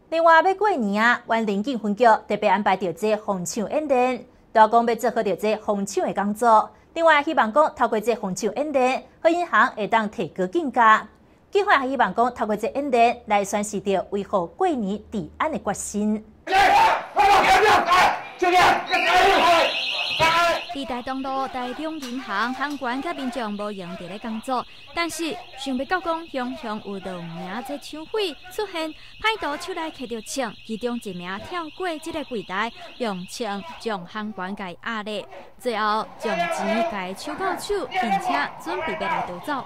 另外，要过年啊，湾林警分局特别安排着这红抢演练，都要讲要做好着这红抢的工作。另外，希望讲透过这红抢演练，好银行会当提高警觉。警方也希望讲透过这演练来宣示着维护过年治安的决心。 伫台东路台中银行行员甲民众无用伫咧工作，但是想要到讲雄雄有2名这抢匪出现，歹徒手内摕着枪，其中1名跳过这个柜台，用枪将行员甲压咧，最后将钱甲抽到手，并且准备要来逃走。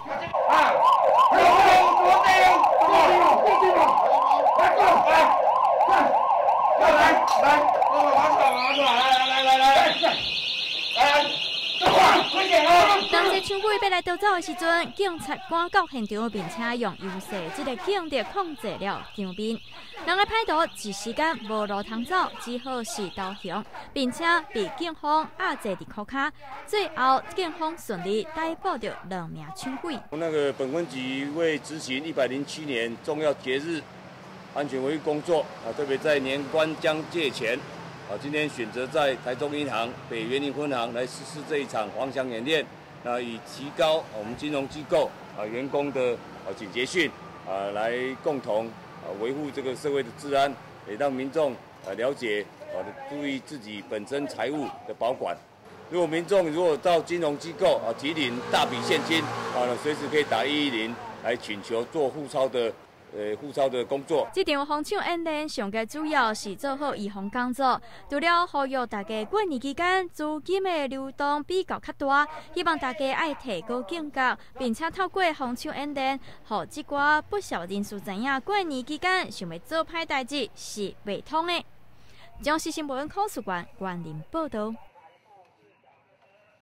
当这抢匪要来逃走的时阵，警察赶到现场，并且用优势这个警力控制了场面。两个歹徒一时间无路通走，只好是投降，并且被警方压制伫裤骹。最后，警方顺利逮捕着2名抢匪。 本分局为执行107年重要节日安全维护工作特别在年关将届前。今天选择在台中银行北园林分行来实施这一场防抢演练，以提高我们金融机构员工的警觉性来共同维护这个社会的治安，也让民众了解注意自己本身财务的保管。如果民众到金融机构提领大笔现金随时可以打110来请求做互钞的工作。 这场防抢演练上个主要是做好预防工作，除了呼吁大家过年期间资金的流动比较较大，希望大家爱提高警觉，并且透过防抢演练，让这寡不孝人士知影过年期间想要做歹代志是袂通的。江西新闻考试馆关林报道。